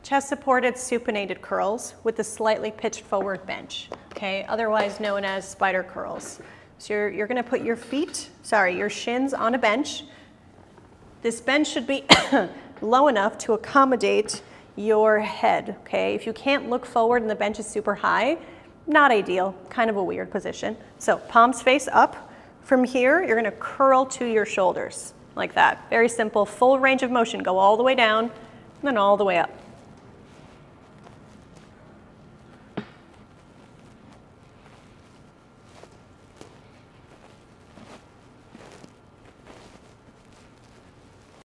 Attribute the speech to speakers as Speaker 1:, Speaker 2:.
Speaker 1: chest supported supinated curls with the slightly pitched forward bench, okay? Otherwise known as spider curls. So you're gonna put your shins on a bench. This bench should be low enough to accommodate your head, okay? If you can't look forward and the bench is super high, not ideal, kind of a weird position. So palms face up. From here, you're gonna curl to your shoulders, like that. Very simple, full range of motion. Go all the way down, and then all the way up.